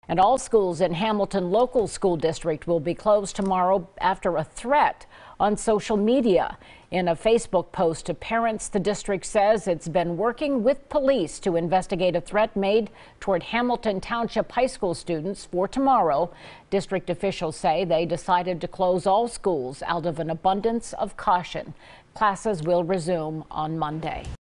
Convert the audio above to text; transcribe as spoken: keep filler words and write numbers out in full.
And all schools in Hamilton Local School District will be closed tomorrow after a threat on social media. In a Facebook post to parents, the district says it's been working with police to investigate a threat made toward Hamilton Township High School students for tomorrow. District officials say they decided to close all schools out of an abundance of caution. Classes will resume on Monday.